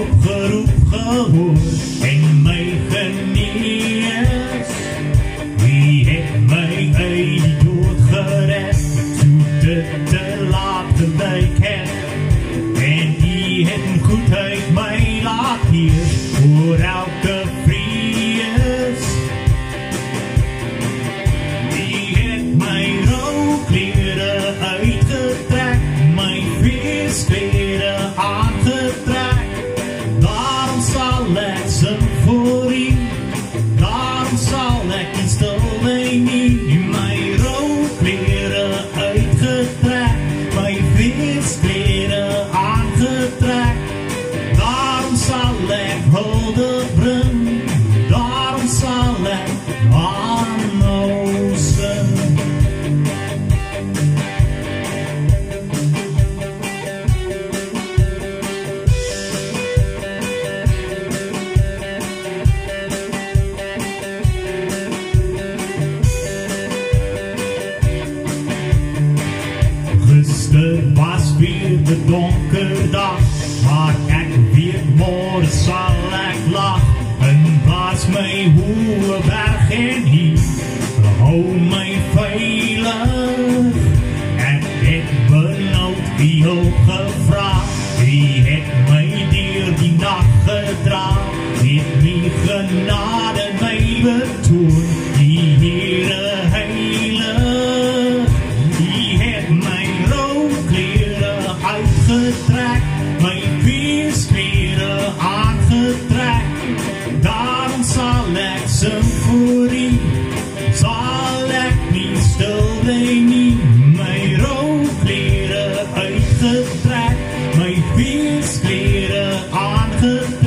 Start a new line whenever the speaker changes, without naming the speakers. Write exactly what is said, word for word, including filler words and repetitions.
oproep gehoord en my genees. Wie het my uit die dood gered, toe dit te laat gelyk het, en die het goedheid my laat heers oor elke vrees. Die het my rouwklere uitgetrek, my feestklere aangetrek. Daarom sal ek sing voor U, daarom sal ek nie stil bly nie. My rouwklere uitgetrek, my feestklere aangetrek. Daarom sal ek hulde bring, daarom sal ek aanhou sing. Gister was weer de donker dag, maar ek weet môre sal ek lag. En blaas my hoë berg en hier, hou my veilig. Ek het benoud die hulp gevra, die het my deur die nacht gedra, het my genade my betoon, die Here heilig. Die het my rouwklere uitgetrek, my feestklere aangetrek. Daarom sal ek sing voor U, sal ek nie stil bly nie. My rouwklere uitgetrek, my feestklere aangetrek.